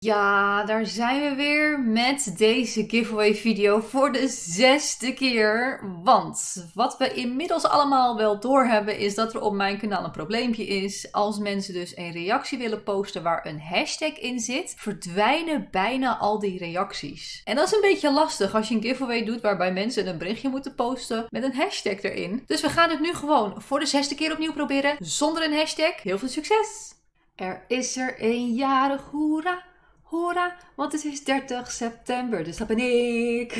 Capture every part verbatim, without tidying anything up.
Ja, daar zijn we weer met deze giveaway video voor de zesde keer. Want wat we inmiddels allemaal wel doorhebben is dat er op mijn kanaal een probleempje is. Als mensen dus een reactie willen posten waar een hashtag in zit, verdwijnen bijna al die reacties. En dat is een beetje lastig als je een giveaway doet waarbij mensen een berichtje moeten posten met een hashtag erin. Dus we gaan het nu gewoon voor de zesde keer opnieuw proberen zonder een hashtag. Heel veel succes! Er is er een jarig, hoera! Hoera, want het is dertig september, dus dat ben ik.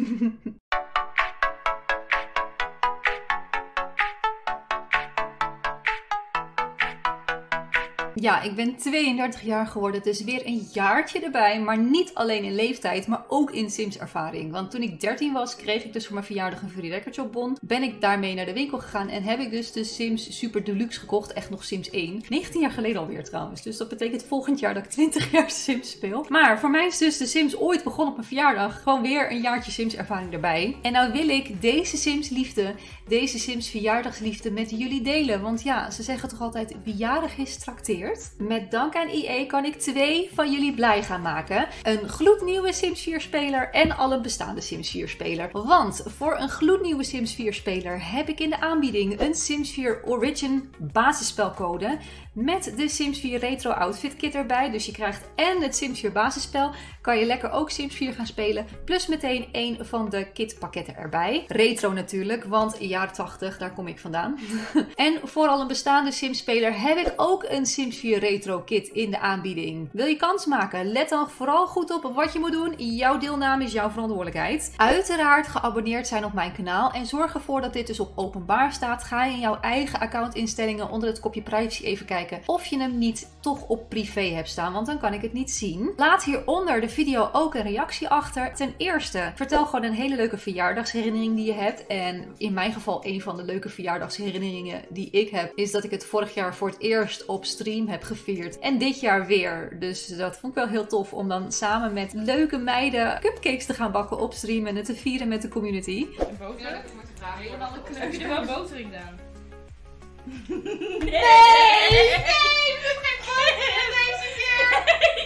Ja, ik ben tweeëndertig jaar geworden, dus weer een jaartje erbij. Maar niet alleen in leeftijd, maar ook in Sims ervaring. Want toen ik dertien was, kreeg ik dus voor mijn verjaardag een free record shop bon. Ben ik daarmee naar de winkel gegaan en heb ik dus de Sims Super Deluxe gekocht. Echt nog Sims één. negentien jaar geleden alweer trouwens. Dus dat betekent volgend jaar dat ik twintig jaar Sims speel. Maar voor mij is dus de Sims ooit begonnen op mijn verjaardag. Gewoon weer een jaartje Sims ervaring erbij. En nou wil ik deze Sims liefde, deze Sims verjaardagsliefde met jullie delen. Want ja, ze zeggen toch altijd wie jarig is trakteert. Met dank aan I E kan ik twee van jullie blij gaan maken. Een gloednieuwe Sims vier speler en al een bestaande Sims vier speler. Want voor een gloednieuwe Sims vier speler heb ik in de aanbieding een Sims vier Origin basisspelcode. Met de Sims vier Retro Outfit Kit erbij. Dus je krijgt en het Sims vier basisspel. Kan je lekker ook Sims vier gaan spelen. Plus meteen een van de kitpakketten erbij. Retro natuurlijk, want jaren tachtig, daar kom ik vandaan. En voor al een bestaande Sims speler heb ik ook een Sims vier Retro Kit in de aanbieding. Wil je kans maken? Let dan vooral goed op wat je moet doen. Jouw deelname is jouw verantwoordelijkheid. Uiteraard geabonneerd zijn op mijn kanaal. En zorg ervoor dat dit dus op openbaar staat. Ga in jouw eigen accountinstellingen onder het kopje privacy even kijken of je hem niet toch op privé hebt staan, want dan kan ik het niet zien. Laat hieronder de video ook een reactie achter. Ten eerste, vertel gewoon een hele leuke verjaardagsherinnering die je hebt. En in mijn geval, een van de leuke verjaardagsherinneringen die ik heb, is dat ik het vorig jaar voor het eerst op stream heb gevierd. En dit jaar weer. Dus dat vond ik wel heel tof om dan samen met leuke meiden cupcakes te gaan bakken op stream en het te vieren met de community. En boter? Ja, dat is maar te vragen. Helemaal een knus. Heb je er wel boter in gedaan? Nee! Nee! Ik heb geen boter deze keer!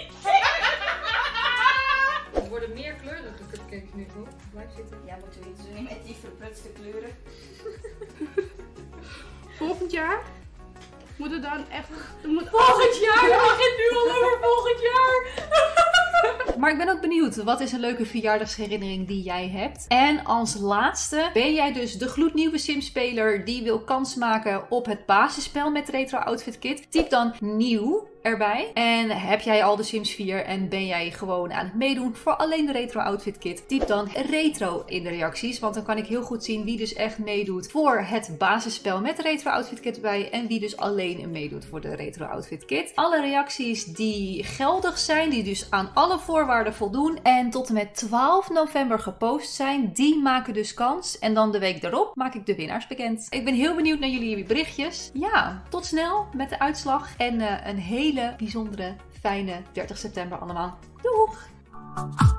Het worden meer kleurige cupcakes nu, hoor. Blijf zitten. Ja, moeten we iets doen met die verprutste kleuren. Volgend jaar moet het dan echt... Moet... Volgend jaar! Je begint nu al over volgend jaar! Maar ik ben ook benieuwd, wat is een leuke verjaardagsherinnering die jij hebt? En als laatste, ben jij dus de gloednieuwe Sims-speler die wil kans maken op het basisspel met Retro Outfit Kit? Typ dan nieuw erbij. En heb jij al de Sims vier en ben jij gewoon aan het meedoen voor alleen de Retro Outfit Kit? Typ dan retro in de reacties, want dan kan ik heel goed zien wie dus echt meedoet voor het basisspel met de Retro Outfit Kit erbij en wie dus alleen meedoet voor de Retro Outfit Kit. Alle reacties die geldig zijn, die dus aan alle voorwaarden voldoen en tot en met twaalf november gepost zijn, die maken dus kans. En dan de week daarop maak ik de winnaars bekend. Ik ben heel benieuwd naar jullie berichtjes. Ja, tot snel met de uitslag en uh, een hele bijzondere, fijne dertig september allemaal. Doeg!